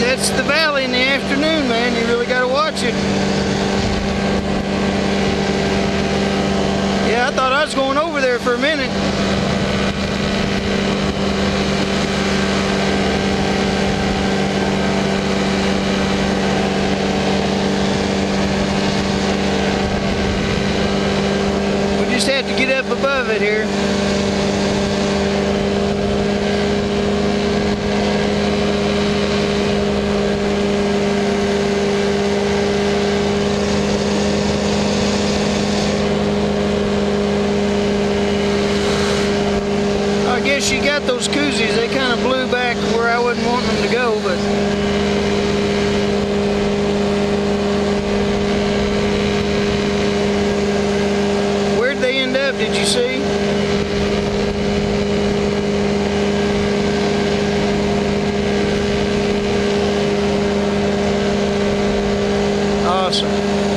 That's the valley in the afternoon, man. You really got to watch it. Yeah, I thought I was going over there for a minute. We just had to get up above it here. I guess you got those koozies, they kind of blew back where I wasn't wanting them to go, but where'd they end up, did you see? Awesome.